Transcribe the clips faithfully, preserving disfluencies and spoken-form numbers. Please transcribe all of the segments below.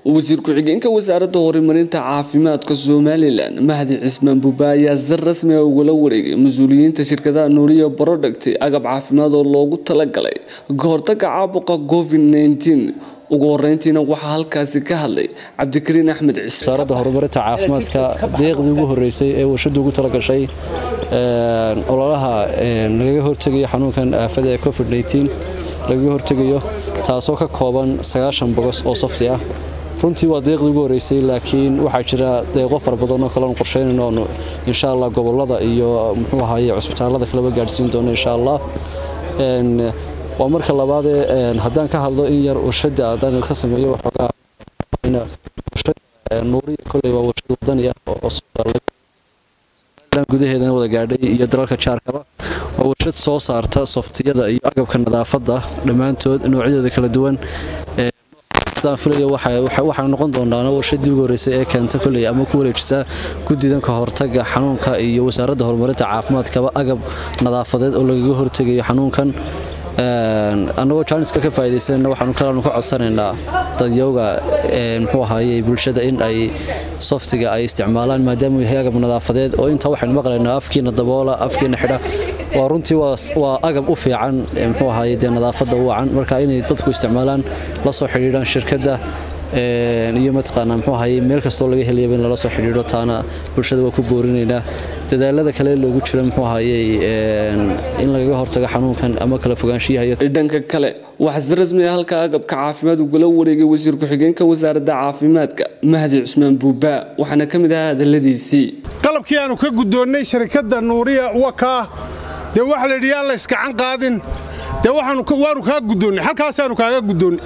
wasiir ku-xigeenka wasaaradda horumarinta caafimaadka Somaliland Mahdi Cismaan Buuba ayaa si rasmi ah uga wareegay mas'uuliyiinta shirkadda Nuuriya Product agab caafimaad oo loogu talagalay kahortagga caabuqa COVID nineteen ugu horeyntiina waxa halkaasi ka hadlay Cabdikariin Axmed Cismaan wasaaradda horumarinta caafimaadka deeqdii ugu horeysay ee warshadu ugu talagashay ee ololaha laga hortagayo xanuunkan aafada ee COVID nineteen laga hortagayo taasoo ka kooban sagaashan boqos oo safti ah runtii waa deeqdii ugu horeysay laakiin waxa jira deeqo far badan oo kala qorsheynayno insha Allah gobolada iyo muxuu ahaayay cusbitaalada kala gaarsiin doono insha Allah een waa marka labaad ee haddaan ka hadlo in yar warshada aadaan ka sameeyo waxa ina Nuuriya kulay waa warshad wadani ah oo Soomaaliland gudaheeda wada gaadhay iyo dalalka jaarkaba waa warshad soo saarta softiyada iyo agabka nadaafadda dhamaantood noocyadooda kala duwan saafilaya waxa waxa noqon doonaa warshadii ugu horeysay ee keenta kulay ama ku wareejisa gudidan ka hortagga xanuunka iyo wasaaradda horumarinta caafimaadka agab nadaafadeed oo laga hortagayo xanuunkan een anagoo Chinese ka faa'iideysan waxaan kala ku codsanaynaa dadyowga een muxuu ahaayay bulshada in ay softiga ay isticmaalaan maadaama uu yahay agab nadaafadeed oo inta waxaan maqlaynaa afkiina daboola afkiina xidha waa runtii waa agab u fiican muxuu ahaayay nadaafadda wacan marka inay dadku isticmaalaan la soo xiriiraan shirkadda ee iyo mataqaana muxuu ahaayay meel kasta oo laga helayo in la soo xiriiro taana bulshada waa ku boorinaynaa dadaalada kale loogu jiro muxuu ahaayay in laga hortago xanuunkan ama kala fogaanshiyaha dhanka kale waxa si rasmi ah halka agabka caafimaad uga wareegay wasiir ku-xigeenka wasaaradda caafimaadka Mahdi Cismaan Buuba waxaana kamid ah hadaladiisii qalabkii aanu ka gudoonnay shirkadda Nuuriya waka de wax la dhiyaan la iska can qaadin de waxaanu ka waaru ka gudoonnay halkaas aanu kaaga gudoonnay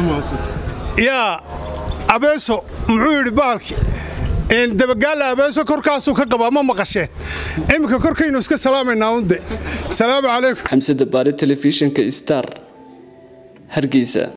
ya abeeso muxuu yiri baalki in dabagaal abeeso korkaas ka qaba ma maqasheen imika korkaynu iska salaamayna unde salaamu calaykum Xamsada Baari telefishinka Star Hargeysa.